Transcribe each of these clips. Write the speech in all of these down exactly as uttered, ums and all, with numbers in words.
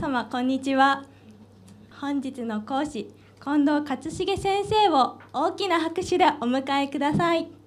様こんにちは。本日の講師近藤勝重先生を大きな拍手でお迎えください。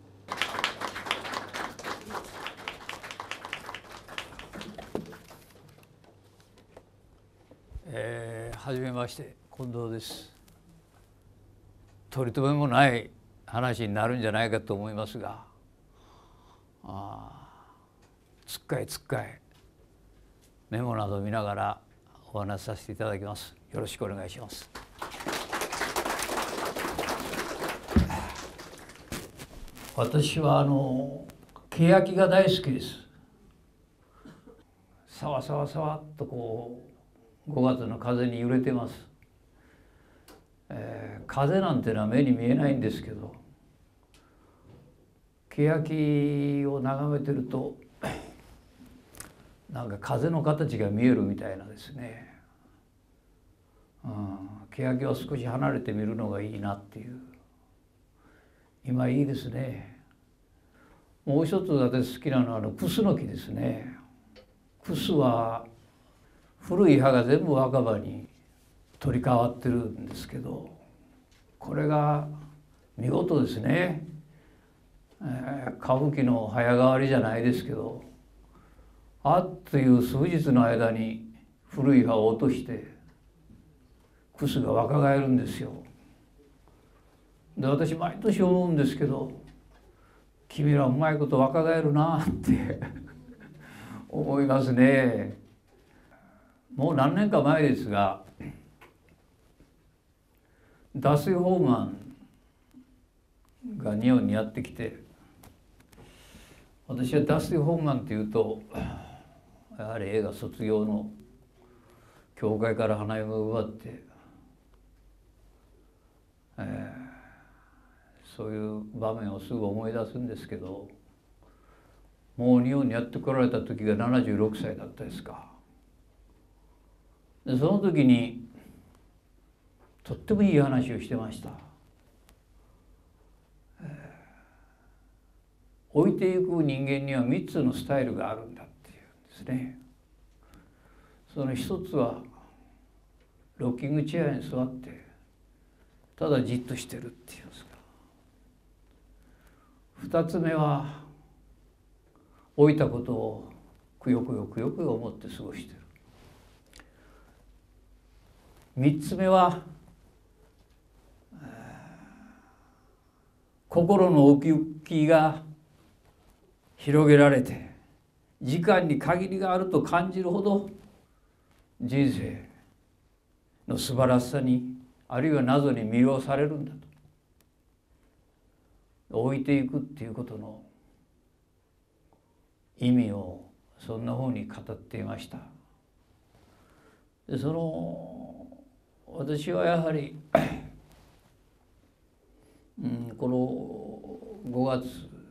えー、はじめまして近藤です。取り留めもない話になるんじゃないかと思いますが、あつっかえつっかえメモなど見ながらお話しさせていただきます。よろしくお願いします。私はあの欅が大好きです。さわさわさわっとこうごがつの風に揺れてます。えー、風なんてのは目に見えないんですけど、欅を眺めてるとなんか風の形が見えるみたいなですね、うん、欅を少し離れて見るのがいいなっていう。今いいですね。もう一つ私好きなのはあのクスノキですね。クスは古い葉が全部若葉に取り替わってるんですけど、これが見事ですね。えー、歌舞伎の早変わりじゃないですけど、あっという数日の間に古い葉を落としてクスが若返るんですよ。で私毎年思うんですけど、君らうまいこと若返るなって思いますね。もう何年か前ですが、ダスティ・ホーマンが日本にやってきて、私はダスティ・ホーマンっていうとやはり映画卒業の教会から花嫁を奪って、えー、そういう場面をすぐ思い出すんですけど、もう日本にやってこられた時がななじゅうろくさいだったですか。でその時にとってもいい話をしてました。えー、置いていく人間にはみっつのスタイルがあるんだっていうんですね。その一つはロッキングチェアに座ってただじっとしてるっていうんですか。二つ目は老いたことをくよくよくよくよ思って過ごしてる。三つ目は心の奥行きが広げられて時間に限りがあると感じるほど人生の素晴らしさにあるいは謎に魅了されるんだと。置いていくっていうことの意味をそんなふうに語っていました。でその私はやはり、うん、このごがつ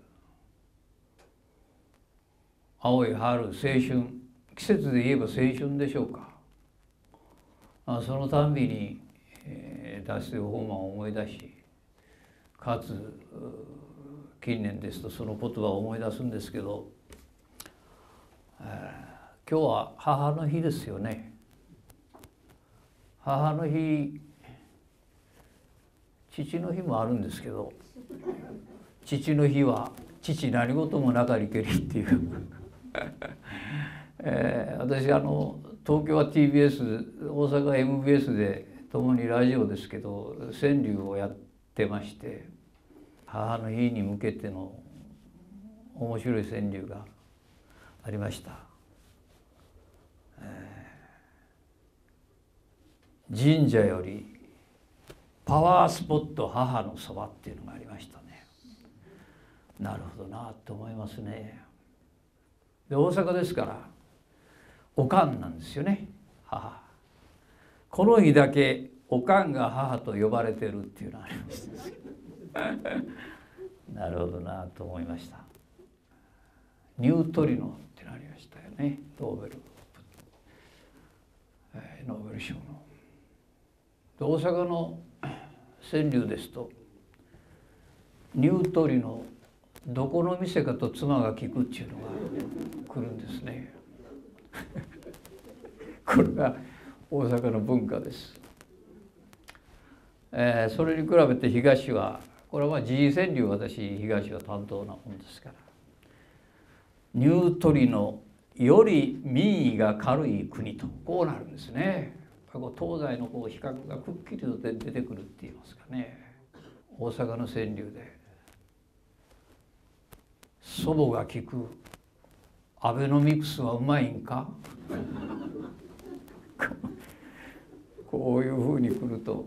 青い春、青春、季節で言えば青春でしょうか。あそのたんびに、えー、ダスティ・ホーマンを思い出し、かつ近年ですとその言葉を思い出すんですけど、えー、今日は母の日ですよね。母の日、父の日もあるんですけど、父の日は父何事もなかりけりっていうえー、私あの東京は ティービーエス、大阪は エムビーエス で共にラジオですけど川柳をやってまして、母の日に向けての面白い川柳がありました。えー、神社よりパワースポット母のそばっていうのがありましたね。なるほどなと思いますね。で大阪ですからおかんなんですよね、母。この日だけおかんが母と呼ばれてるっていうのがありましたなるほどなと思いました。ニュートリノってのありましたよね、ノーベル、えー、ノーベル賞の。で大阪の川柳ですとニュートリノどこの店かと妻が聞くっていうのが来るんですねこれが大阪の文化です。えー、それに比べて東は、これはまあ時事川柳、私東は担当なもんですから、ニュートリノより民意が軽い国とこうなるんですね。東西のこう比較がくっきりと出てくるって言いますかね。大阪の川柳で「祖母が聞くアベノミクスはうまいんか?」こういうふうに来ると、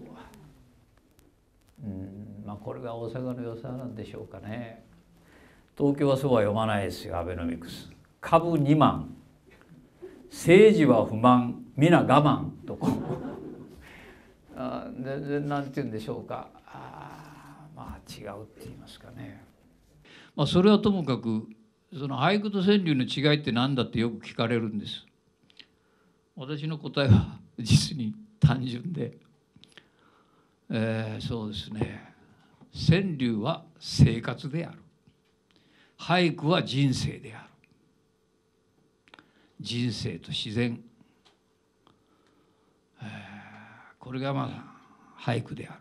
うんまあこれが大阪の良さなんでしょうかね。東京はそうは読まないですよ。アベノミクス株にまん、政治は不満皆我慢とこうあ全然なんて言うんでしょうか、あまあ違うって言いますかね。まあそれはともかくその俳句と川柳の違いって何だってよく聞かれるんです。私の答えは実に単純で、えー、そうですね、川柳は生活である、俳句は人生である。人生と自然、えー、これがまあ俳句である。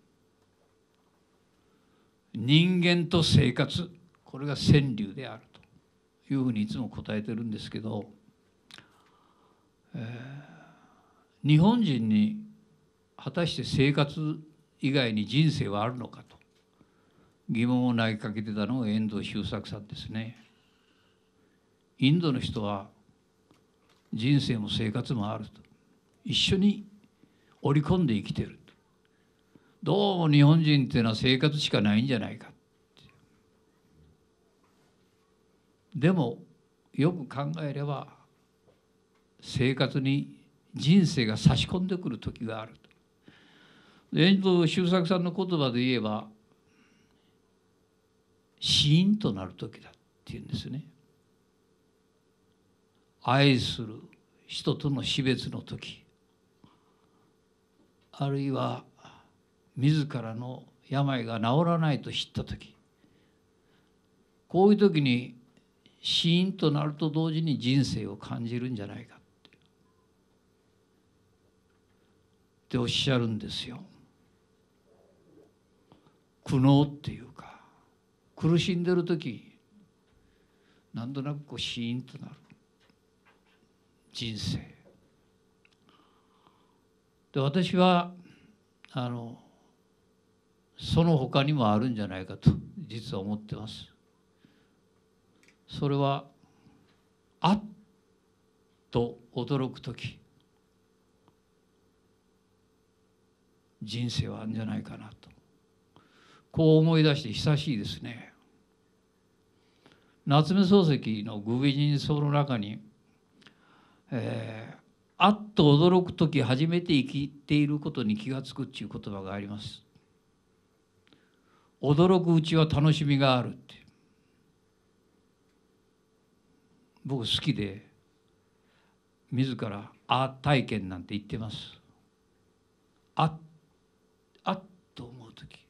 人間と生活、これが川柳であるというふうにいつも答えてるんですけど、えー、日本人に果たして生活以外に人生はあるのかと疑問を投げかけてたのが遠藤周作さんですね。インドの人は人生も生活もあると、一緒に織り込んで生きてると。どうも日本人っていうのは生活しかないんじゃないかって。でもよく考えれば生活に人生が差し込んでくる時があると。遠藤周作さんの言葉で言えばシーンとなる時だっていうんですね。愛する人との死別の時、あるいは自らの病が治らないと知った時、こういう時にシーンとなると同時に人生を感じるんじゃないかってっておっしゃるんですよ。苦悩っていうか、苦しんでる時なんとなくこうシーンとなる人生で、私はあのその他にもあるんじゃないかと実は思ってます。それはあっと驚く時、人生はあるんじゃないかなと、こう思い出して久しいですね。夏目漱石の愚美人草の中に、えー、あっと驚く時初めて生きていることに気がつくっていう言葉があります。驚くうちは楽しみがあるって、僕好きで自らあっ体験なんて言ってます。あっあっと思う時、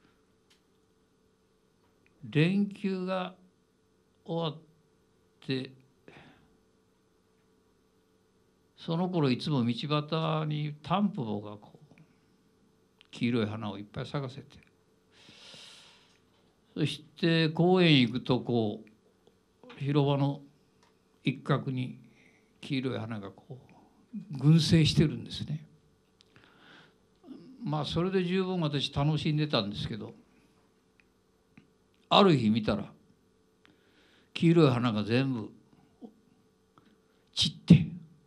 連休が終わってその頃いつも道端にタンポポがこう黄色い花をいっぱい咲かせて、そして公園行くとこう広場の一角に黄色い花がこう群生してるんですね。まあそれで十分私楽しんでたんですけど、ある日見たら黄色い花が全部散って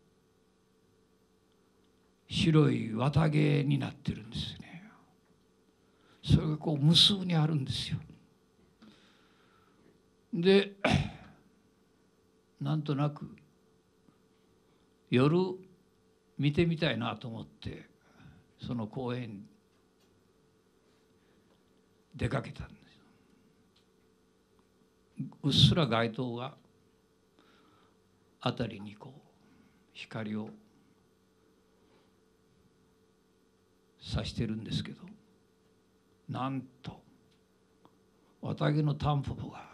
白い綿毛になってるんですね。それがこう無数にあるんですよ。でなんとなく夜見てみたいなと思ってその公園出かけたんです。うっすら街灯が辺りにこう光を差してるんですけど、なんと綿毛のタンポポが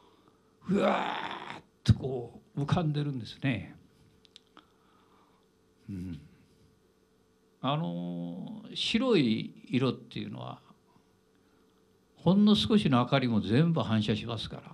ふわーっとこう浮かんでるんですね。 うん、あの白い色っていうのはほんの少しの明かりも全部反射しますから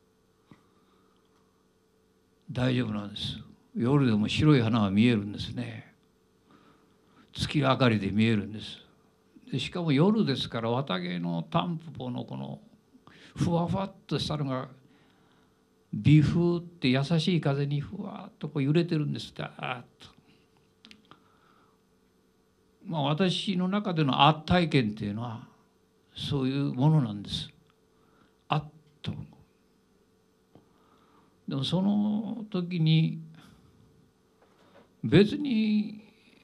大丈夫なんです。夜でも白い花は見えるんですね。月明かりで見えるんです。でしかも夜ですから綿毛のタンポポのこのふわふわっとしたのが微風って優しい風にふわっとこう揺れてるんです。だーっと。まあ私の中でのアート体験っていうのはそういうものなんです。あっと。でもその時に別に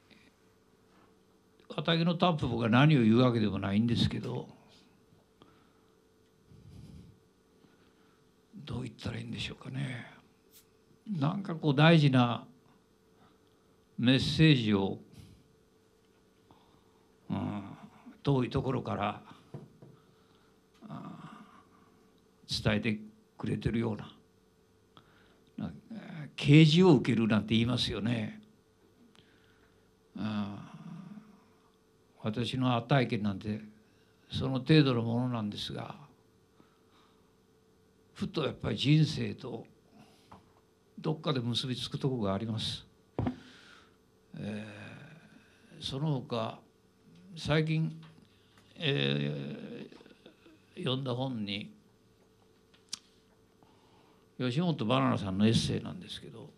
綿毛のタンポポが何を言うわけでもないんですけど、どう言ったらいいんでしょうかね。なんかこう大事なメッセージを、うん、遠いところから伝えてくれてるような、啓示を受けるなんて言いますよね。うん、私の体験なんてその程度のものなんですが、ふとやっぱり人生とどっかで結びつくところがあります。えー、その他最近、えー、読んだ本に吉本ばななさんのエッセイなんですけど、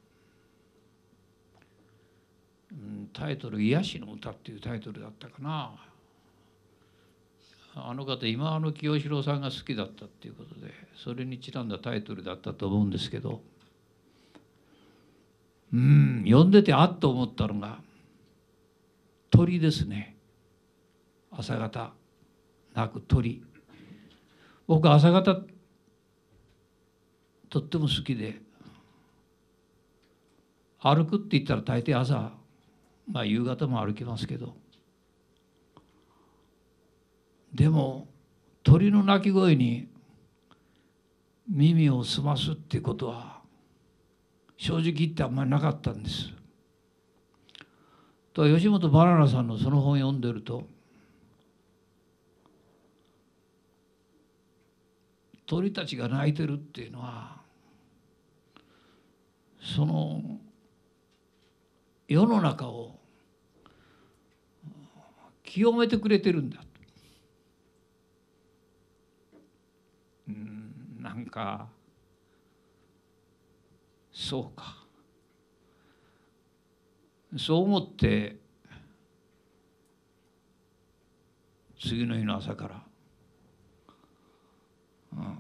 うん、タイトル「癒しの歌」っていうタイトルだったかな。あの方今あの清志郎さんが好きだったっていうことでそれにちなんだタイトルだったと思うんですけど、うん読んでてあっと思ったのが鳥ですね。朝方鳴く鳥。僕朝方とっても好きで、歩くって言ったら大抵朝、まあ夕方も歩きますけど、でも鳥の鳴き声に耳を澄ますっていうことは正直言ってあんまりなかったんです。と吉本ばななさんのその本を読んでると、鳥たちが鳴いてるっていうのはその世の中を清めてくれてるんだと。うん、なんかそうか、そう思って次の日の朝から、うん、やっ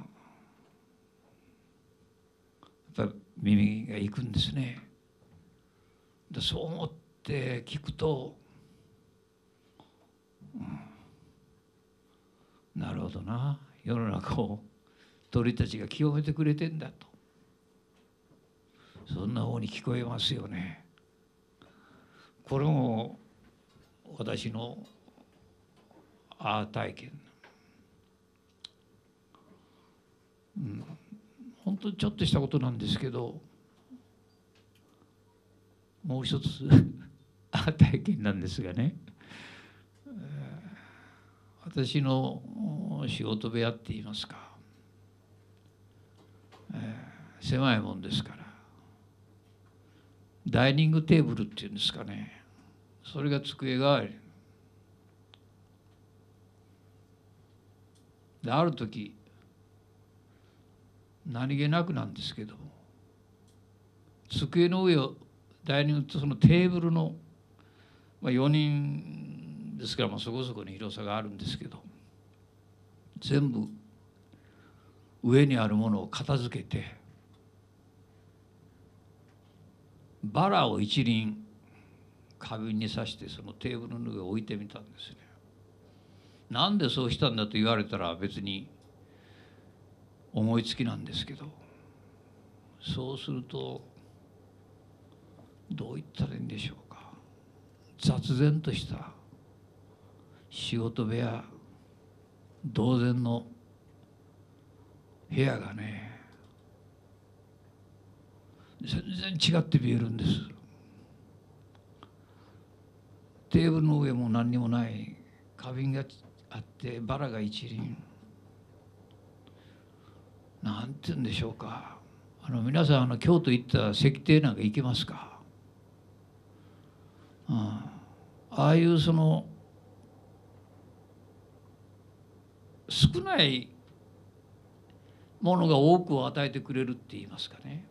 ぱり耳が行くんですね。でそう思って聞くと、うん、なるほどな、世の中を鳥たちが清めてくれてんだと、そんな方に聞こえますよね。これも私のアート体験、うん、本当にちょっとしたことなんですけど、もう一つアート体験なんですがね、私の仕事部屋って言いますか、えー、狭いもんですからダイニングテーブルっていうんですかね、それが机代わりで、ある時何気なくなんですけど、机の上をダイニングとそのテーブルの、まあ、よにんですから、まあ、そこそこに広さがあるんですけど、全部上にあるものを片付けてバラを一輪花瓶に刺してそのテーブルの上を置いてみたんですね。なんでそうしたんだと言われたら別に思いつきなんですけど、そうするとどう言ったらいいんでしょうか、雑然とした仕事部屋同然の部屋がね、全然違って見えるんです。 テーブルの上も何にもない、花瓶があってバラが一輪。なんて言うんでしょうか、あの皆さん、あの京都行った石庭なんか行けますか？うん、ああいうその少ないものが多くを与えてくれるって言いますかね、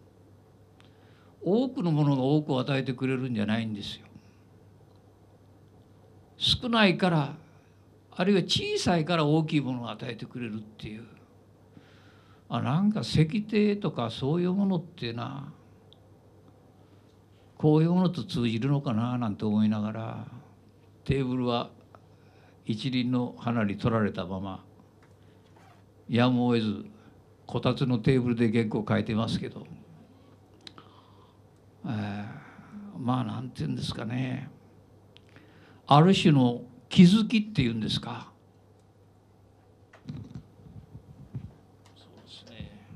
多くのものが多くを与えてくれるんじゃないんですよ。少ないから、あるいは小さいから大きいものを与えてくれるっていう、あ、なんか石庭とかそういうものっていうのはこういうものと通じるのかななんて思いながら、テーブルは一輪の花に取られたまま、やむを得ずこたつのテーブルで原稿を書いてますけど、えー、まあなんていうんですかね、ある種の気づきっていうんですか、そうですね、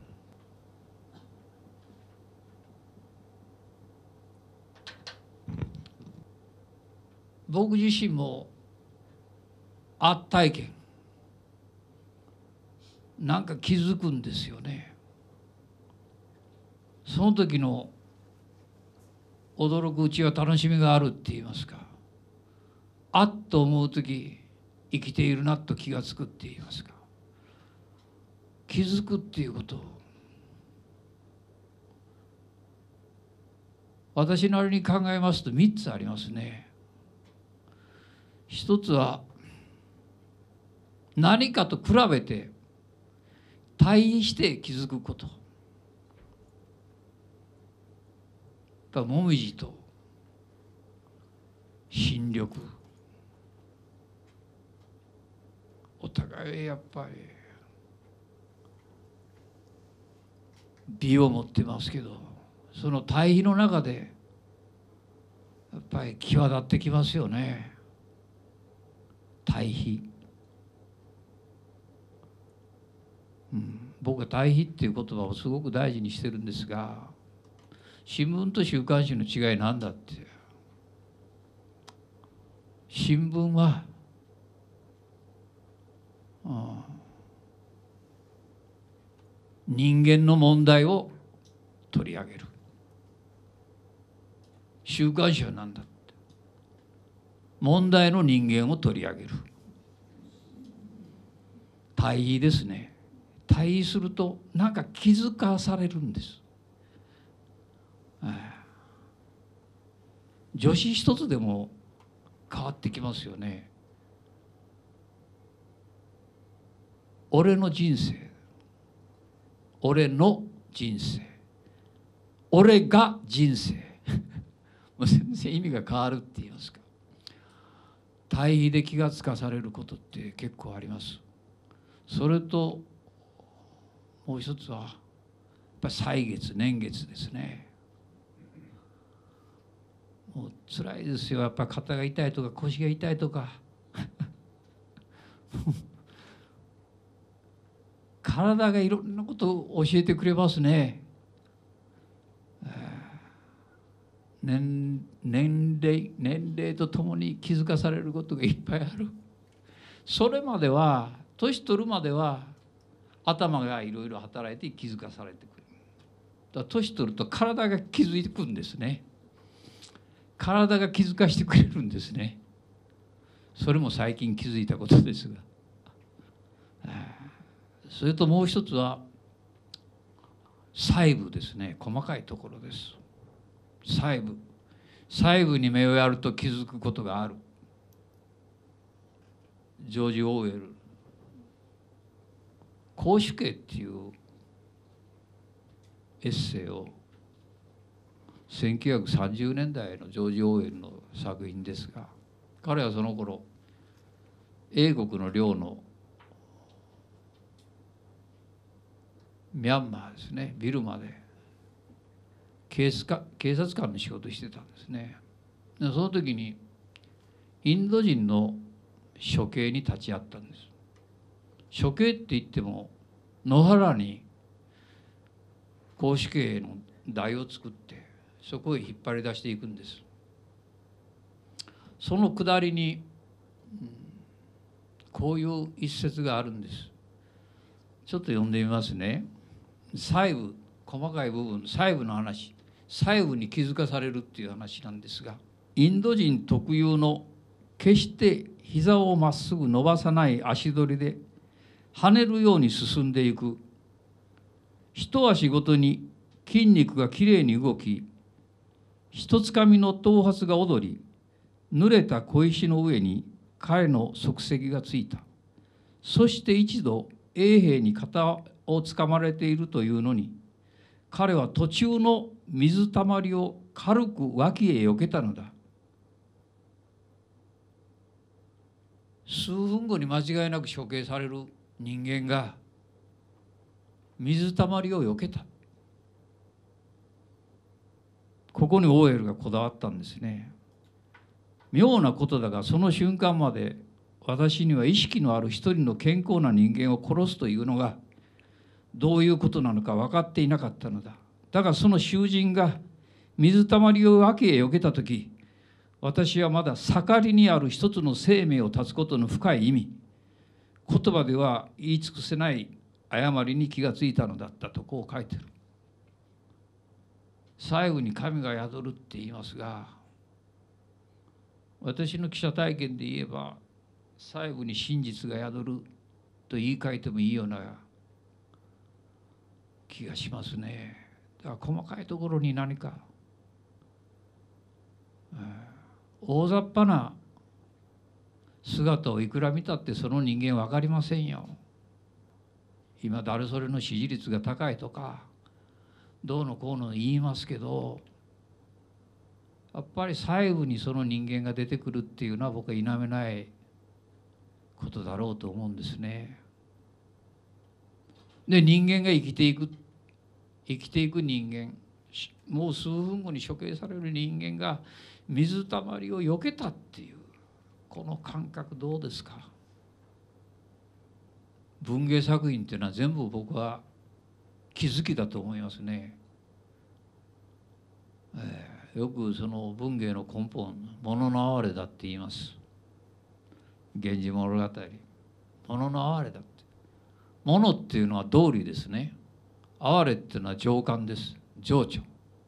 僕自身も圧体験、なんか気づくんですよね。その時の驚くうちは楽しみがあるって言いますか、あっと思う時生きているなと気がつくって言いますか、気づくっていうこと、私なりに考えますとみっつありますね。一つは何かと比べて対比して気づくこと。やっぱもみじと新緑、お互いやっぱり美を持ってますけど、その対比の中でやっぱり際立ってきますよね。対比、うん、僕は対比っていう言葉をすごく大事にしてるんですが、新聞と週刊誌の違いなんだって。新聞は、うん、人間の問題を取り上げる。週刊誌は何だって、問題の人間を取り上げる。対比ですね。対比するとなんか気づかされるんです。女子一つでも変わってきますよね。俺の人生、俺の人生、俺が人生もう全然意味が変わるって言いますか、対比で気がつかされることって結構あります。それともう一つはやっぱり歳月年月ですね。もう辛いですよ、やっぱり肩が痛いとか腰が痛いとか体がいろんなことを教えてくれますね。年, 年齢年齢とともに気づかされることがいっぱいある。それまでは年取るまでは頭がいろいろ働いて気づかされてくる。だから年取ると体が気づくんですね。体が気づかしてくれるんですね。それも最近気づいたことですが、それともう一つは細部ですね。細かいところです。細部細部に目をやると気づくことがある。ジョージ・オーウェル、絞首刑っていうエッセイをせんきゅうひゃくさんじゅうねんだいのジョージ・オーウェルの作品ですが、彼はその頃英国の領のミャンマーですね、ビルマで警察警察官の仕事をしてたんですね。でその時にインド人の処刑に立ち会ったんです。処刑って言っても野原に絞首刑の台を作ってそこへ引っ張り出していくんです。 その下りに、うん、こういう一節があるんです。ちょっと読んでみますね。細部、細かい部分、細部の話、細部に気づかされるっていう話なんですが、インド人特有の決して膝をまっすぐ伸ばさない足取りで跳ねるように進んでいく、一足ごとに筋肉がきれいに動き、一つかみの頭髪が踊り、濡れた小石の上に彼の足跡がついた。そして一度衛兵に肩をつかまれているというのに、彼は途中の水たまりを軽く脇へ避けたのだ。数分後に間違いなく処刑される人間が水たまりを避けた。ここにオーエルがこだわったんですね。妙なことだが、その瞬間まで私には意識のある一人の健康な人間を殺すというのがどういうことなのか分かっていなかったのだ。だがその囚人が水たまりを脇へ避けたとき、私はまだ盛りにある一つの生命を絶つことの深い意味、言葉では言い尽くせない誤りに気がついたのだったとこう書いてる。最後に神が宿るって言いますが、私の記者体験で言えば最後に真実が宿ると言い換えてもいいような気がしますね。だから細かいところに何か、えー、大雑把な姿をいくら見たってその人間分かりませんよ。今誰それの支持率が高いとかどうのこうの言いますけど、やっぱり細部にその人間が出てくるっていうのは僕は否めないことだろうと思うんですね。で、人間が生きていく生きていく人間、もう数分後に処刑される人間が水たまりを避けたっていうこの感覚どうですか。文芸作品っていうのは全部僕は気づきだと思いますね。えー、よくその文芸の根本、物の哀れだって言います。源氏物語、物の哀れだって。物っていうのは道理ですね。哀れっていうのは情感です。情緒。やっ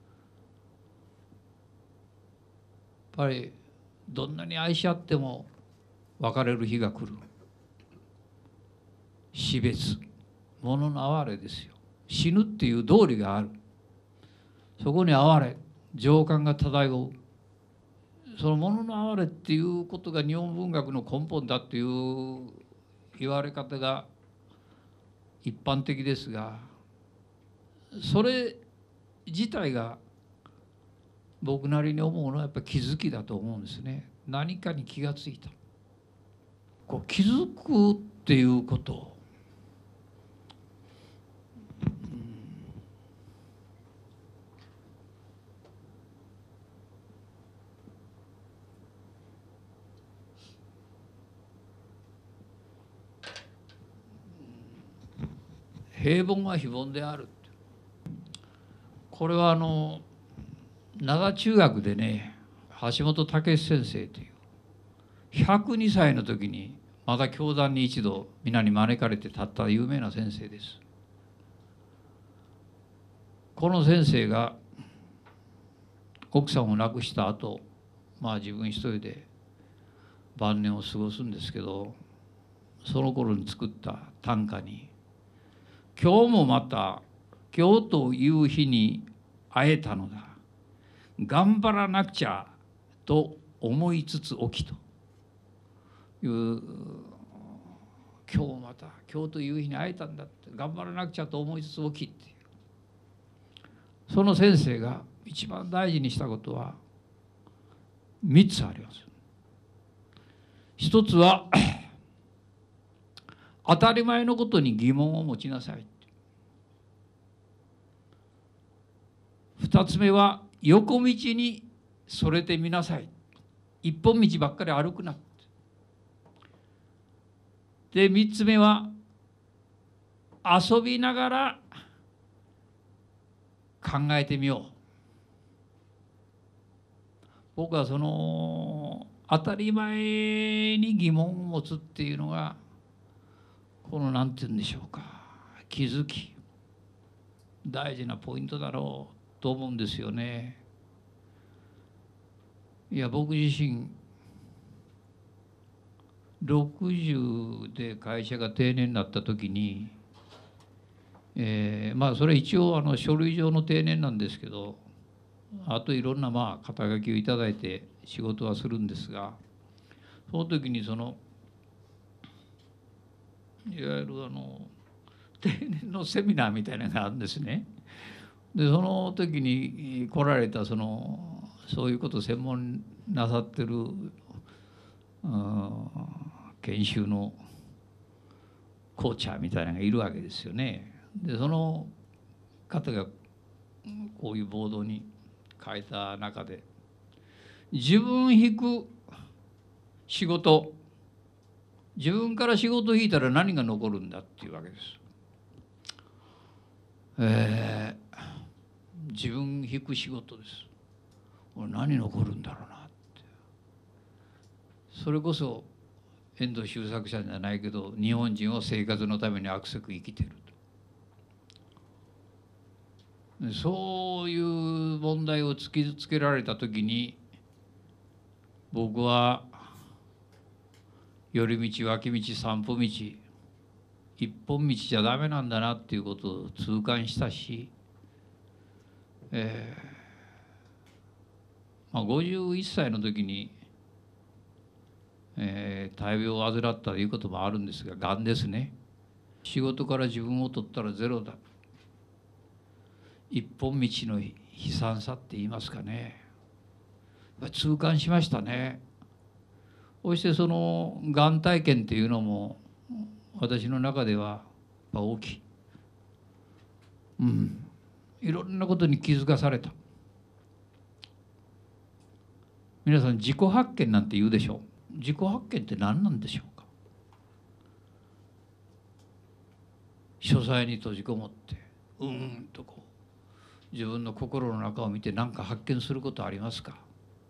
ぱりどんなに愛し合っても別れる日が来る。死別、物の哀れですよ。死ぬっていう道理がある。そこに哀れ、情感が漂う。その物の哀れっていうことが日本文学の根本だっていう言われ方が一般的ですが、それ自体が僕なりに思うのはやっぱり気づきだと思うんですね。何かに気がついた。こう気づくっていうこと、平凡は非凡である。これはあの灘中学でね、橋本武先生というひゃくにさいの時にまだ教壇に一度皆に招かれて立った有名な先生です。この先生が奥さんを亡くした後、まあ自分一人で晩年を過ごすんですけど、その頃に作った短歌に、今日もまた今日という日に会えたのだ、頑張らなくちゃと思いつつ起きという、今日また今日という日に会えたんだって、頑張らなくちゃと思いつつ起きっていう、その先生が一番大事にしたことはみっつあります。一つは当たり前のことに疑問を持ちなさい。二つ目は横道にそれてみなさい。一本道ばっかり歩くな。で、三つ目は遊びながら考えてみよう。僕はその当たり前に疑問を持つっていうのがこの何て言うんでしょうか、気づき、大事なポイントだろうと思うんですよね。いや僕自身ろくじゅうで会社が定年になった時に、えー、まあそれ一応あの書類上の定年なんですけど、あといろんなまあ肩書きをいただいて仕事はするんですが、その時にそのいわゆるあの定年のセミナーみたいなのがあるんですね。でその時に来られたそのそういうことを専門なさってる研修のコーチャーみたいなのがいるわけですよね。でその方がこういうボードに書いた中で、自分引く仕事、自分から仕事を引いたら何が残るんだっていうわけです。えー、自分引く仕事です。これ何残るんだろうなって。それこそ遠藤周作者じゃないけど、日本人は生活のために悪せく生きてると。そういう問題を突きつけられた時に、僕は寄り道脇道散歩道一本道じゃダメなんだなっていうことを痛感したし、えーまあ、ごじゅういっさいの時に、えー、大病を患ったということもあるんですが、がんですね。仕事から自分を取ったらゼロだ、一本道の悲惨さって言いますかね、痛感しましたね。そしてそのがん体験っていうのも私の中では大きい、うん、いろんなことに気づかされた。皆さん自己発見なんて言うでしょう。自己発見って何なんでしょうか。書斎に閉じこもってうーんとこう自分の心の中を見て何か発見することありますか。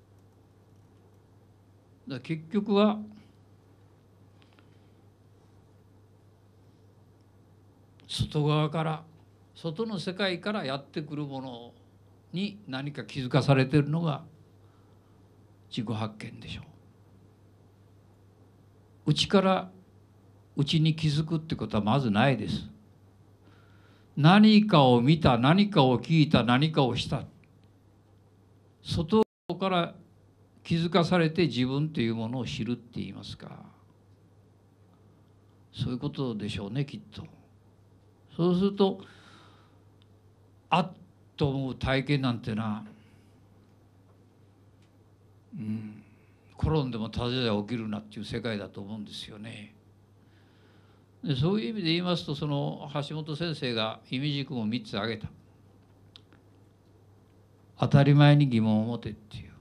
だ結局は外側から外の世界からやってくるものに何か気づかされているのが自己発見でしょう。内から内に気づくってことはまずないです。何かを見た、何かを聞いた、何かをした、外から気づかされて自分というものを知るって言いますか、そういうことでしょうね、きっと。そうするとあっと思う体験なんてな、うん、転んでもただで起きるなっていう世界だと思うんですよね。でそういう意味で言いますと、その橋本先生が意味軸をみっつ挙げた。当たり前に疑問を持てっていう。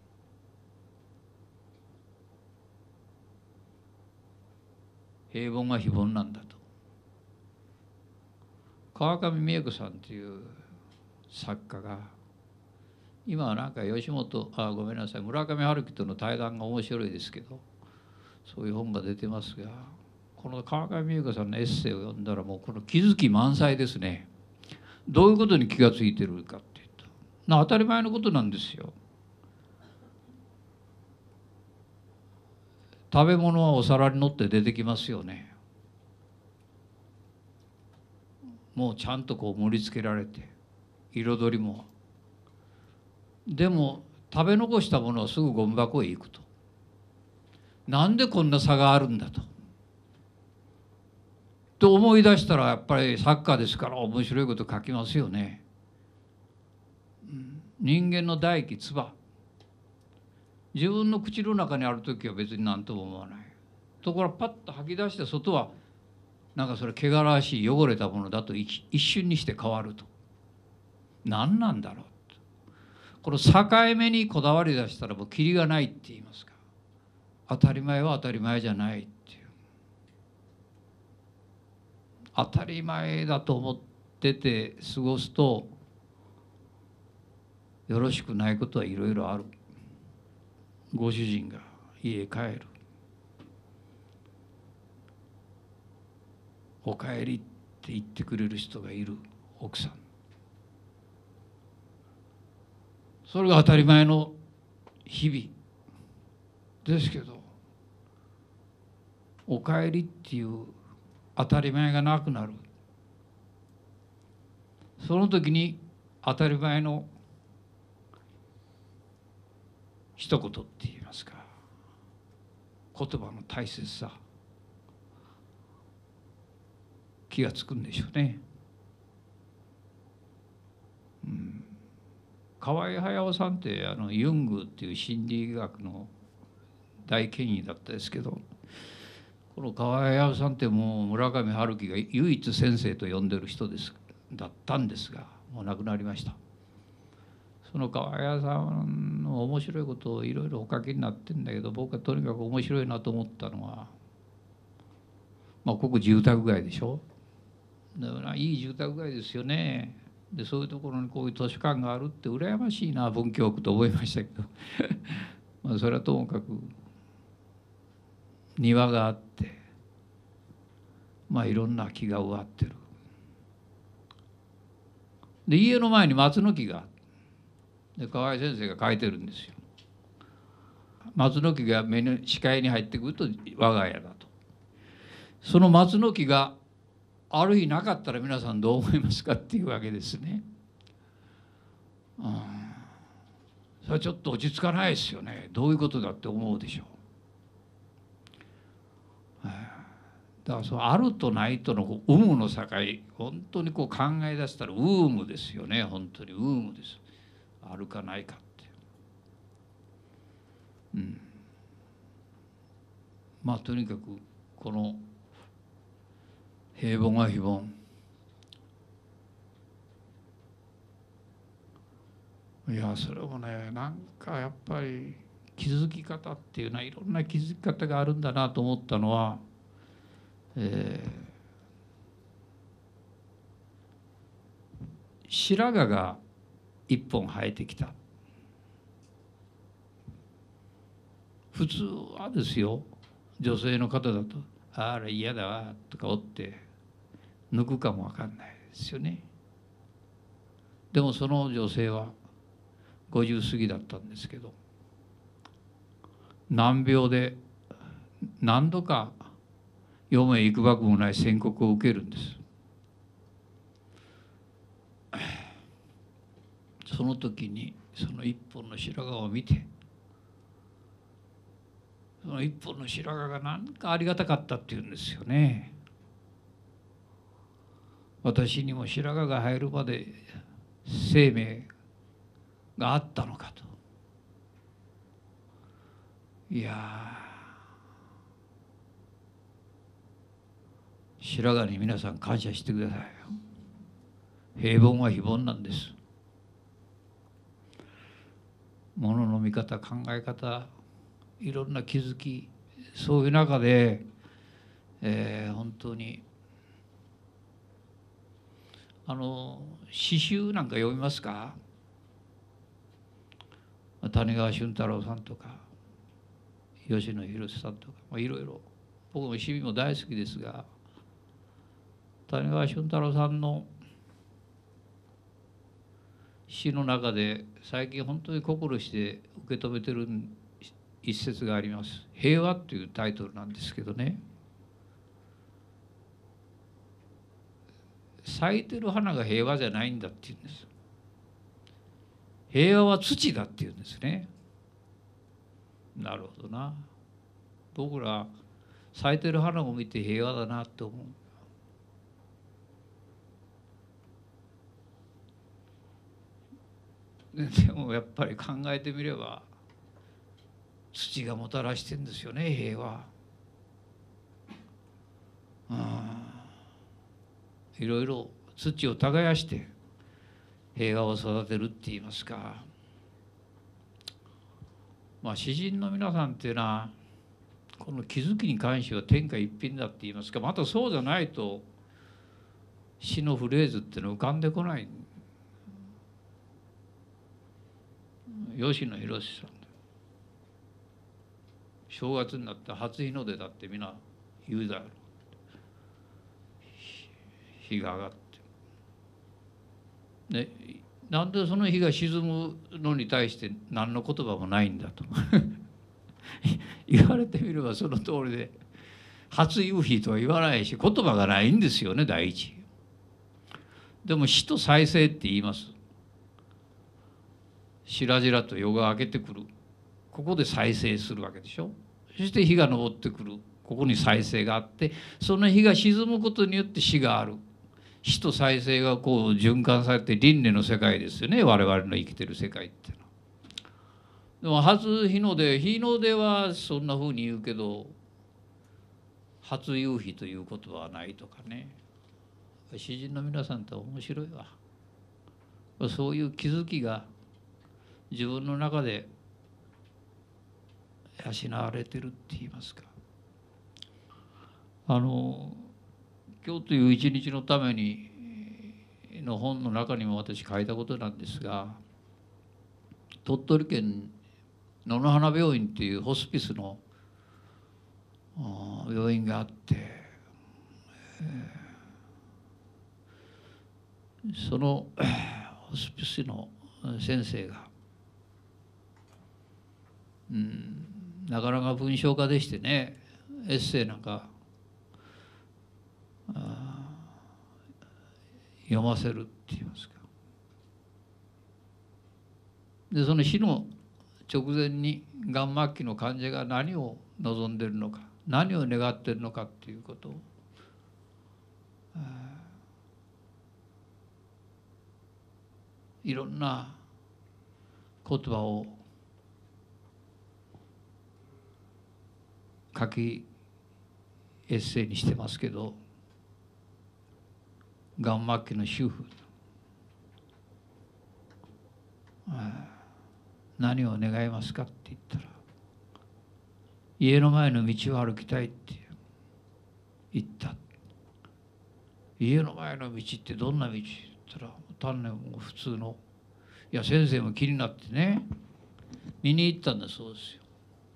平凡が非凡なんだと。川上美恵子さんという作家が、今はなんか吉本あごめんなさい村上春樹との対談が面白いですけど、そういう本が出てますが、この川上美恵子さんのエッセイを読んだらもうこの気づき満載ですね。どういうことに気がついてるかっていうと、当たり前のことなんですよ。食べ物はお皿に乗って出てきますよね。もうちゃんとこう盛り付けられて、彩りも。でも食べ残したものはすぐゴミ箱へ行くと。なんでこんな差があるんだと。と思い出したら、やっぱりサッカーですから面白いこと書きますよね。人間の唾液、唾、自分の口の中にある時は別に何とも思わない。ところがパッと吐き出して外はなんかそれ汚らしい汚れたものだと一瞬にして変わると。何なんだろう。この境目にこだわり出したらもうキリがないって言いますか、当たり前は当たり前じゃないっていう、当たり前だと思ってて過ごすとよろしくないことはいろいろある。ご主人が家へ帰る。おかえりって言ってくれる人がいる奥さん。それが当たり前の日々ですけど、おかえりっていう当たり前がなくなる。その時に当たり前の一言って言いますか、言葉の大切さ、気がつくんでしょうね。うん、河合駿さんってあのユングっていう心理学の大権威だったですけど、この河合駿さんってもう村上春樹が唯一先生と呼んでる人ですだったんですが、もう亡くなりました。その河合駿さんの面白いことをいろいろお書きになってんだけど、僕はとにかく面白いなと思ったのは、まあここ住宅街でしょ。だからいい住宅街ですよね。でそういうところにこういう図書館があるって羨ましいな文京区と思いましたけどまあそれはともかく庭があって、まあいろんな木が植わってる。で家の前に松の木があって、で河合先生が書いてるんですよ。松の木が目の視界に入ってくると我が家だと。その松の木がある日なかったら皆さんどう思いますかっていうわけですね。うん、それはちょっと落ち着かないですよね。どういうことだって思うでしょう。だからそのあるとないとの有無の境、本当にこう考え出したら有無ですよね。本当に有無です。あるかないかって。うん。まあとにかくこの平凡は非凡。いやそれもね、なんかやっぱり気づき方っていうのはいろんな気づき方があるんだなと思ったのは、えー、白髪が一本生えてきた。普通はですよ、女性の方だと「あら嫌だわ」とかおって抜くかも分かんないですよね。でもその女性はごじゅう過ぎだったんですけど、難病で何度か余命いくばくもない宣告を受けるんです。その時にその一本の白髪を見て、その一本の白髪が何かありがたかったっていうんですよね。私にも白髪が生えるまで生命があったのかと。いや白髪に皆さん感謝してくださいよ。平凡は非凡なんです。ものの見方、考え方、いろんな気づき、そういう中で、えー、本当にあの詩集なんか読みますか？谷川俊太郎さんとか吉野博さんとか、まあ、いろいろ僕も詩も大好きですが、谷川俊太郎さんの詩の中で最近本当に心して受け止めてる一節があります。平和というタイトルなんですけどね、咲いてる花が平和じゃないんだっていうんです。平和は土だっていうんですね。なるほどな。僕ら咲いてる花を見て平和だなって思う。でもやっぱり考えてみれば土がもたらしてんですよね、平和。うん、いろいろ土を耕して平和を育てるって言いますか。まあ詩人の皆さんっていうのはこの気づきに関しては天下一品だって言いますか、またそうじゃないと詩のフレーズっていうのは浮かんでこない。吉野博さん、 正月になって初日の出だってみんな言うだろう。日が上がって、ね、なんでその日が沈むのに対して何の言葉もないんだと言われてみればその通りで、初夕日とは言わないし言葉がないんですよね。第一でも死と再生って言います。しらじらと夜が明けてくる、ここで再生するわけでしょ。そして日が昇ってくる、ここに再生があって、その日が沈むことによって死がある。死と再生がこう循環されて輪廻の世界ですよね、我々の生きてる世界っていうのは。でも初日の出、日の出はそんなふうに言うけど、初夕日という言葉はないとかね。詩人の皆さんって面白いわ。そういう気づきが自分の中で養われてるって言いますか。あの今日という一日のためにの本の中にも私書いたことなんですが、鳥取県野々花病院っていうホスピスの病院があって、そのホスピスの先生が、うん、なかなか文章家でしてね、エッセイなんか読ませるって言いますか。でその死の直前にがん末期の患者が何を望んでいるのか、何を願っているのかっていうことをいろんな言葉を書きエッセイにしてますけど、がん末期の主婦、何を願いますかって言ったら、家の前の道を歩きたいって言った。家の前の道ってどんな道って言ったら、単にもう普通の、いや先生も気になってね見に行ったんだそうですよ。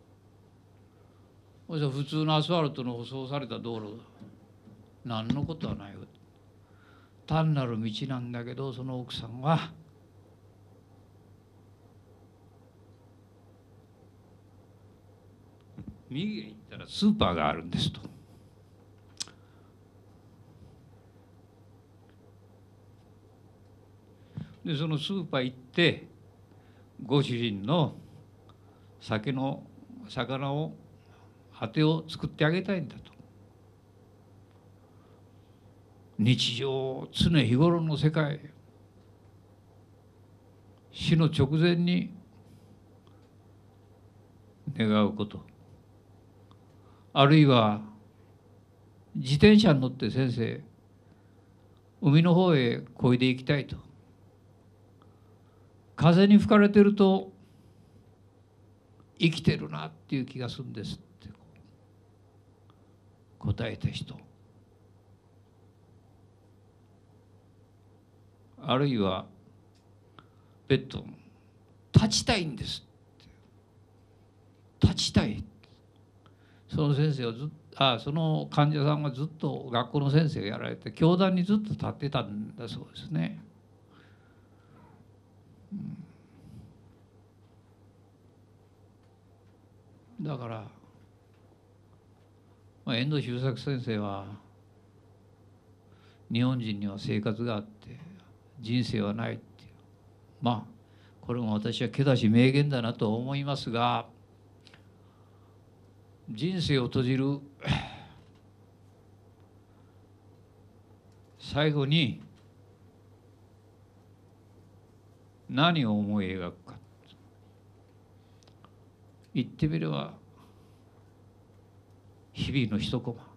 そしたら普通のアスファルトの舗装された道路、何のことはないよ。単なる道なんだけど、その奥さんは右へ行ったらスーパーがあるんですと。でそのスーパー行ってご主人の酒の魚をあてを作ってあげたいんだと。日常常日頃の世界、死の直前に願うこと、あるいは自転車に乗って先生海の方へ漕いでいきたいと。風に吹かれてると生きてるなっていう気がするんですって答えた人、あるいはベッド立ちたいんですって立ちたい。その先生はずっとあその患者さんはずっと学校の先生がやられて教壇にずっと立ってたんだそうですね。うん、だから、まあ、遠藤周作先生は日本人には生活があって人生はないっていう、まあこれも私は気だし名言だなと思いますが、人生を閉じる最後に何を思い描くか、言ってみれば日々の一コマ、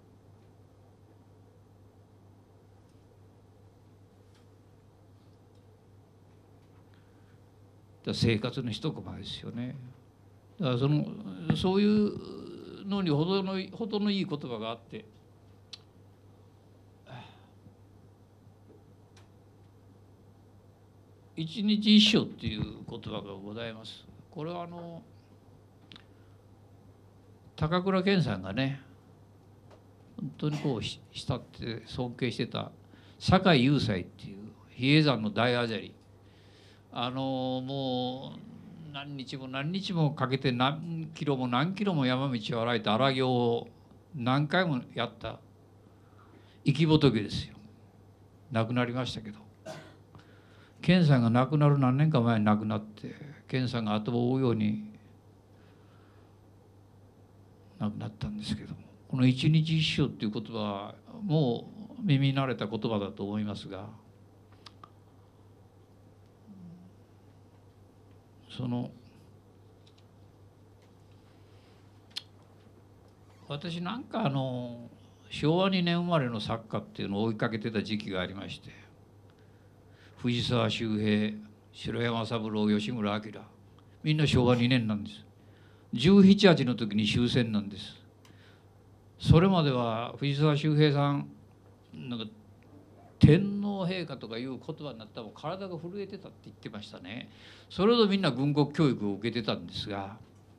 生活の一コマですよね。だからそのそういうのに程のいい程のいい言葉があって、一日一生っていう言葉がございます。これはあの高倉健さんがね本当にこう慕って尊敬してた坂井雄斎っていう比叡山の大アジャリ、あのもう何日も何日もかけて何キロも何キロも山道を歩いて荒行を何回もやった生き仏ですよ。亡くなりましたけど、健さんが亡くなる何年か前に亡くなって、健さんが後を追うように亡くなったんですけども、この一日一生っていう言葉はもう耳慣れた言葉だと思いますが、その私なんかあのしょうわにねん生まれの作家っていうのを追いかけてた時期がありまして、藤沢周平、城山三郎、吉村明、みんなしょうわにねんなんです。じゅうなな、はちの時に終戦なんです。それまでは藤沢周平さんなんか天皇陛下とかいう言葉になったら体が震えてたって言ってましたね。それほどみんな軍国教育を受けてたんですが、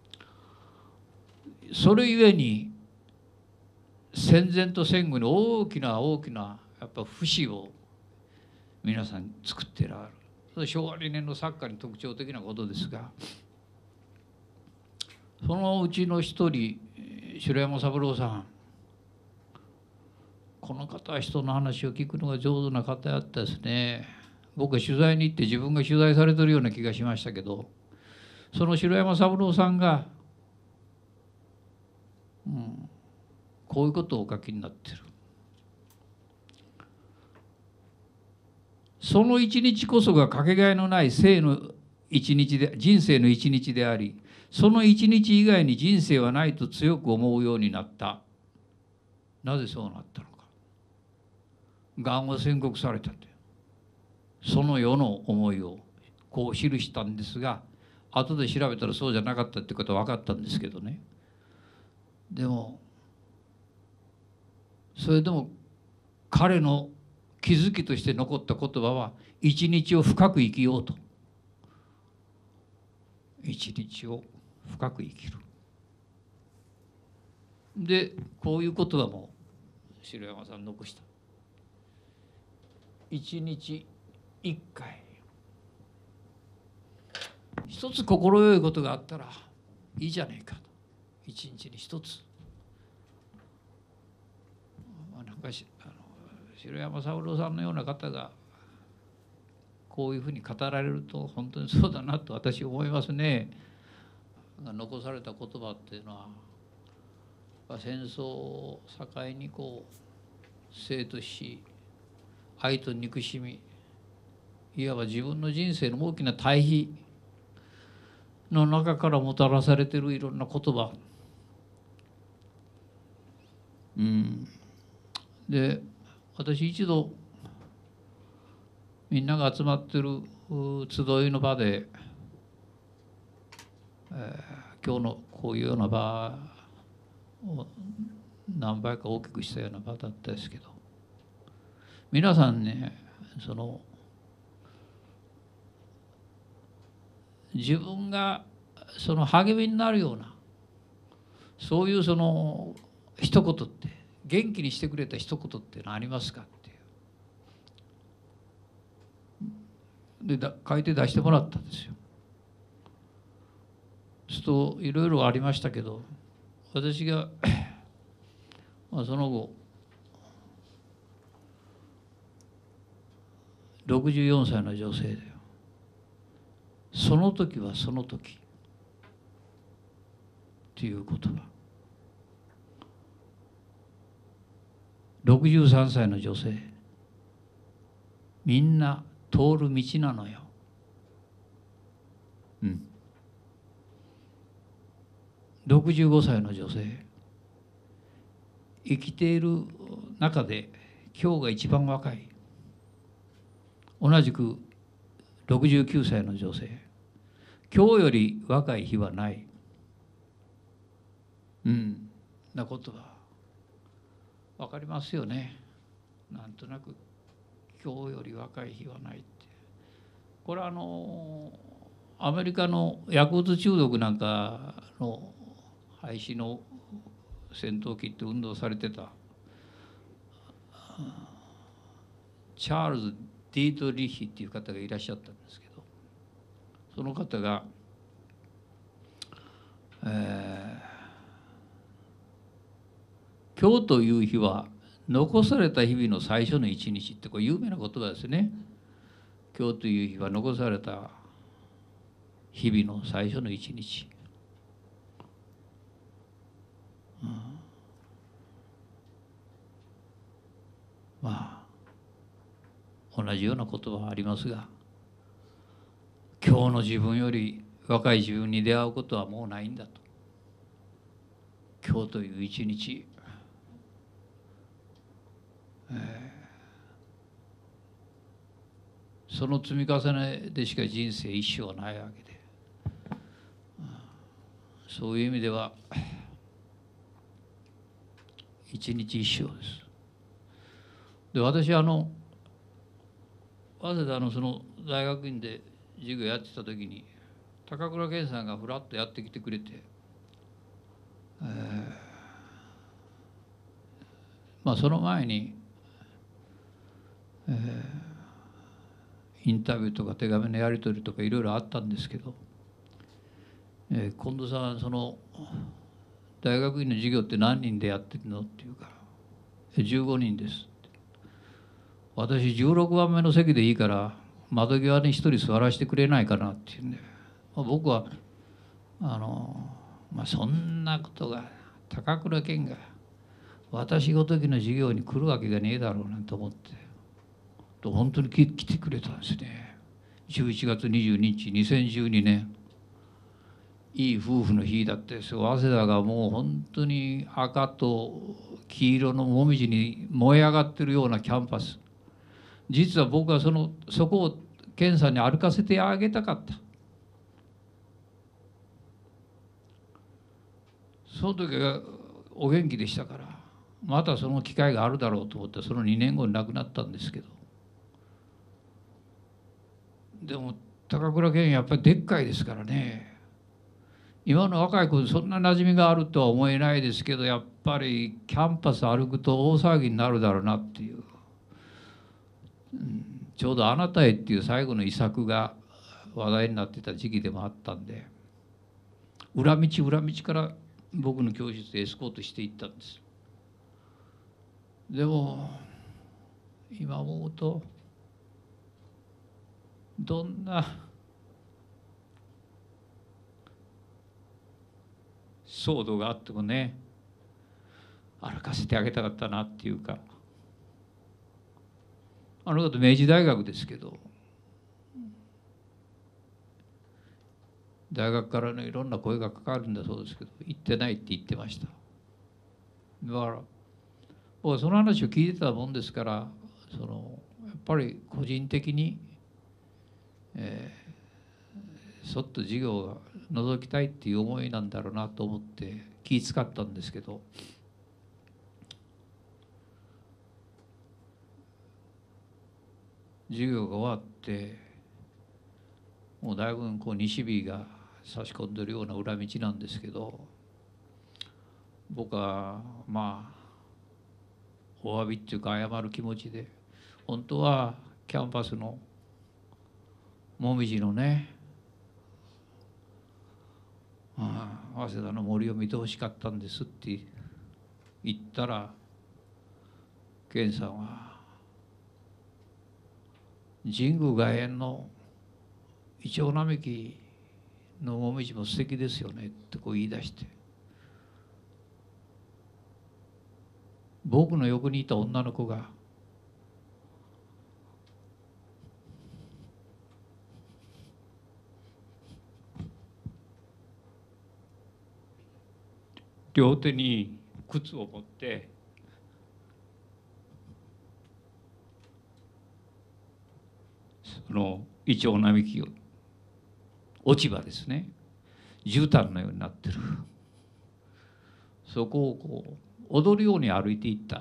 それゆえに戦前と戦後に大きな大きなやっぱ節を皆さん作ってられる。しょうわにねんの作家に特徴的なことですが、そのうちの一人城山三郎さん、この方は人の話を聞くのが上手な方やったですね。僕は取材に行って自分が取材されてるような気がしましたけど、その城山三郎さんが、うん、こういうことをお書きになってる。その一日こそがかけがえのない生の一日で、人生の一日であり、その一日以外に人生はないと強く思うようになった。なぜそうなったのか。がんを宣告されたというその世の思いをこう記したんですが、後で調べたらそうじゃなかったってことは分かったんですけどね。でもそれでも彼の気づきとして残った言葉は、一日を深く生きようと。一日を深く生きる。でこういう言葉も城山さん残した。一日一回、一つ心よいことがあったらいいじゃねえかと。一日に一つ。まあ、なんかしあの城山三郎さんのような方がこういうふうに語られると本当にそうだなと私思いますね。残された言葉っていうのは戦争を境にこう生と死、愛と憎しみ、いわば自分の人生の大きな対比の中からもたらされているいろんな言葉、うん、で私一度みんなが集まってる集いの場で、えー、今日のこういうような場を何倍か大きくしたような場だったですけど、皆さんね、その自分がその励みになるようなそういうその一言って、元気にしてくれた一言ってのありますかっていうでだ書いて出してもらったんですよ。そうするといろいろありましたけど、私がまあその後ろくじゅうよんさいの女性で、その時はその時っていう言葉、ろくじゅうさんさいの女性、みんな通る道なのよ。うん。ろくじゅうごさいの女性、生きている中で今日が一番若い。同じくろくじゅうきゅうさいの女性、今日より若い日はない。うんなことは分かりますよね。なんとなく今日より若い日はないって。これはあのアメリカの薬物中毒なんかの廃止の先頭を切って運動されてたチャールズ・ディートリヒっていう方がいらっしゃったんですけど、その方が、えー、今日という日は残された日々の最初の一日って、これ有名な言葉ですね。今日という日は残された日々の最初の一日、うん、まあ同じような言葉はありますが、今日の自分より若い自分に出会うことはもうないんだと。今日という一日、えー、その積み重ねでしか人生一生はないわけで、そういう意味では一日一生です。で、私あの早稲田のその大学院で授業やってた時に高倉健さんがふらっとやってきてくれて、えー、まあその前に、えー、インタビューとか手紙のやり取りとかいろいろあったんですけど、えー、近藤さん、その大学院の授業って何人でやってるのっていうから、じゅうごにんです。私じゅうろくばんめの席でいいから窓際に一人座らせてくれないかなっていうんで、まあ、僕はあの、まあ、そんなことが高倉健が私ごときの授業に来るわけがねえだろうなんて思って、本当に来てくれたんですね。じゅういちがつにじゅうににちにせんじゅうにねん、いい夫婦の日だってですよ。早稲田がもう本当に赤と黄色の紅葉に燃え上がってるようなキャンパス、実は僕はそのそこを健さんに歩かせてあげたかった。その時はお元気でしたから、またその機会があるだろうと思って、そのにねんごに亡くなったんですけど、でも高倉健やっぱりでっかいですからね。今の若い子そんな馴染みがあるとは思えないですけど、やっぱりキャンパス歩くと大騒ぎになるだろうなっていう、うん、ちょうど「あなたへ」っていう最後の遺作が話題になってた時期でもあったんで、裏道裏道から僕の教室でエスコートしていったんです。でも今思うと、どんな騒動があってもね、歩かせてあげたかったなっていうか、あの方明治大学ですけど、大学からのいろんな声がかかるんだそうですけど、行ってないって言ってました。だから僕はその話を聞いてたもんですから、そのやっぱり個人的に、えー、そっと授業を覗きたいっていう思いなんだろうなと思って気遣ったんですけど、授業が終わってもうだいぶこう西日が差し込んでるような裏道なんですけど、僕はまあお詫びっていうか謝る気持ちで、本当はキャンパスのもみじのね、早稲田の森を見てほしかったんですって言ったら、健さんは神宮外苑のイチョウ並木のもみじも素敵ですよねってこう言い出して、僕の横にいた女の子が両手に靴を持ってそのイチョウ並木を落ち葉ですね、絨毯のようになってる、そこをこう踊るように歩いていった。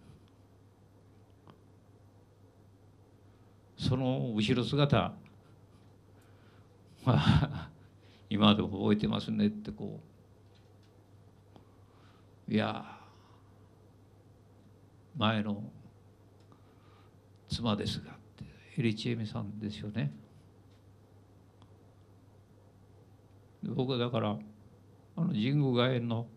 その後ろ姿、まあ今でも覚えてますねってこういや前の妻ですがってエリチエミさんですよね。僕はだからあの神宮外苑の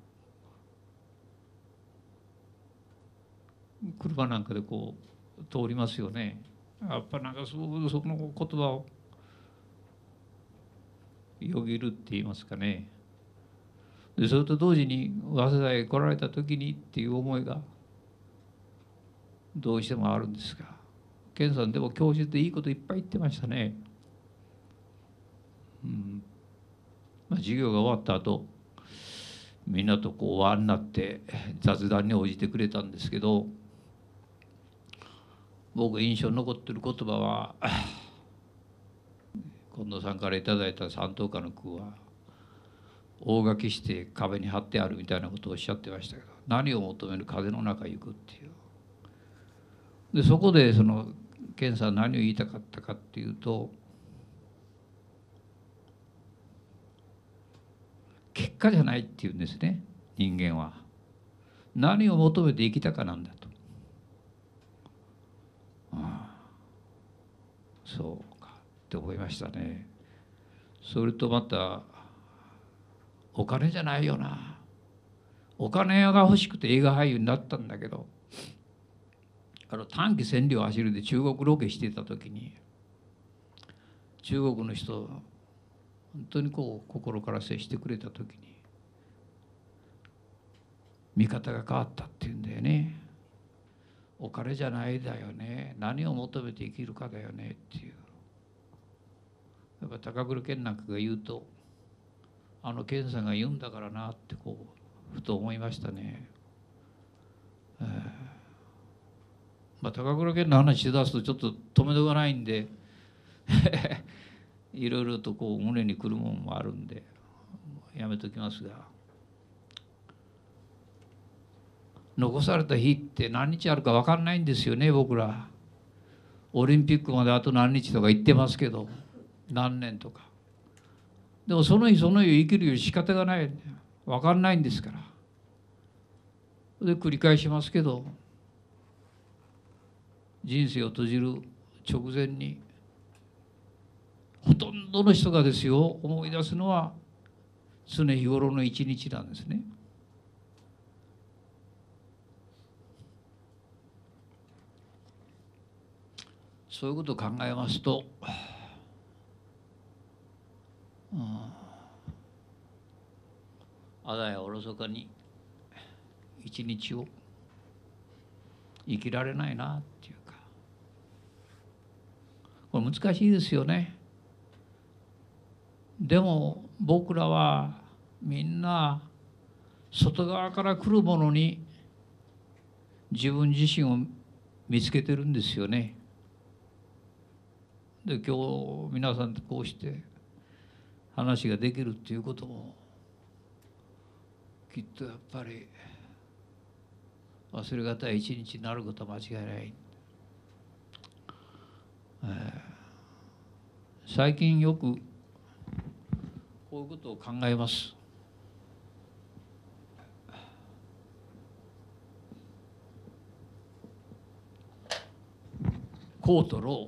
車なんかでこう通りますよね。やっぱなんかそのその言葉をよぎるって言いますかね。でそれと同時に早稲田へ来られた時にっていう思いがどうしてもあるんですが、健さんでも教室でいいこといっぱい言ってましたね。うんまあ、授業が終わった後みんなとこう輪になって雑談に応じてくれたんですけど、僕印象に残ってる言葉は近藤さんからいただいた三等歌の句は大書きして壁に貼ってあるみたいなことをおっしゃってましたけど、何を求める風の中行くっていう。でそこでその健さん何を言いたかったかっていうと、結果じゃないっていうんですね。人間は何を求めて生きたかなんだと。ああそうかって思いましたね。それとまたお金じゃないよな。お金が欲しくて映画俳優になったんだけど、あの短期千里を走るで中国ロケしていた時に中国の人本当にこう心から接してくれた時に見方が変わったっていうんだよね。お金じゃないだよね、何を求めて生きるかだよねっていう。やっぱ高倉健なんかが言うと、あの健さんが言うんだからなってこうふと思いましたね。えーまあ、高倉健の話し出すとちょっと止めどがないんでいろいろとこう胸にくるものもあるんでやめときますが、残された日って何日あるか分かんないんですよね。僕らオリンピックまであと何日とか言ってますけど、何年とか。でもその日その日を生きるより仕方がない、分かんないんですから。で繰り返しますけど、人生を閉じる直前にほとんどの人がですよ思い出すのは常日頃の一日なんですね。そういうことを考えますと、うん、あだやおろそかに一日を生きられないなっていうか、これ難しいですよね。でも僕らはみんな外側から来るものに自分自身を見つけてるんですよね。で今日皆さんとこうして話ができるっていうこともきっとやっぱり忘れがたい一日になることは間違いない。えー、最近よくこういうことを考えます。公と老、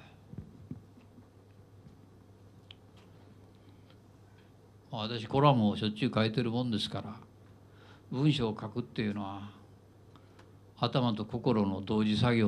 私コラムをしょっちゅう書いてるもんですから、文章を書くっていうのは頭と心の同時作業、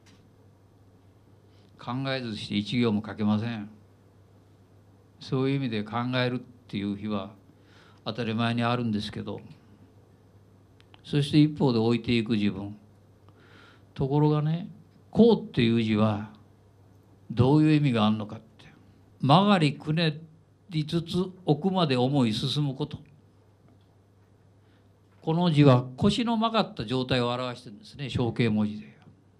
考えずして一行も書けません。そういう意味で考えるっていう日は当たり前にあるんですけど、そして一方で置いていく自分。ところがね、こうっていう字はどういう意味があるのかって、曲がりくねりつつ奥まで思い進むこと。この字は腰の曲がった状態を表してるんですね、象形文字で。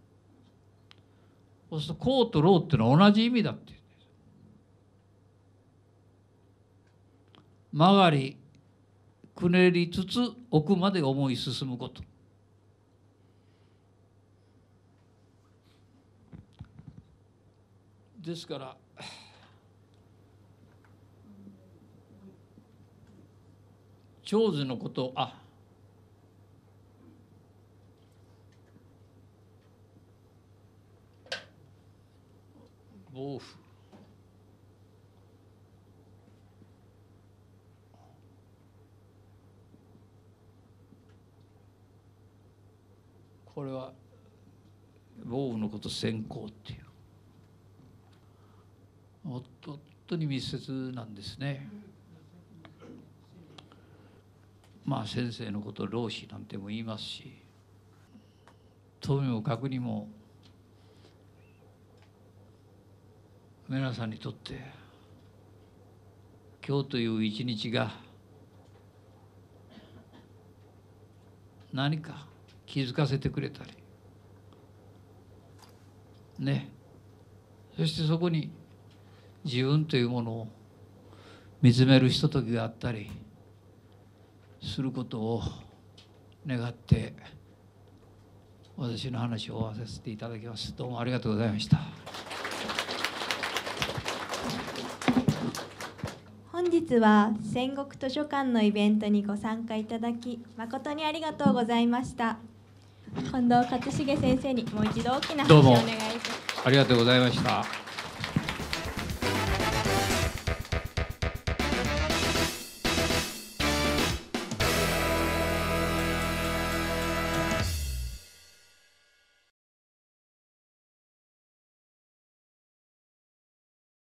そうするとこうとろうっていうのは同じ意味だっていうんです。曲がりくねりつつ奥まで思い進むこと。ですから長寿のこと、あ防腐、これは防腐のこと先行っていう、本当に密接なんですね。まあ先生のことを老子なんても言いますし、ともかくにも皆さんにとって今日という一日が何か気づかせてくれたりね、そしてそこに自分というものを見つめるひとときがあったりすることを願って私の話を終わらせていただきます。どうもありがとうございました。 本日は戦国図書館のイベントにご参加いただき誠にありがとうございました。近藤克重先生にもう一度大きな拍手をお願いいたします。 どうもありがとうございました。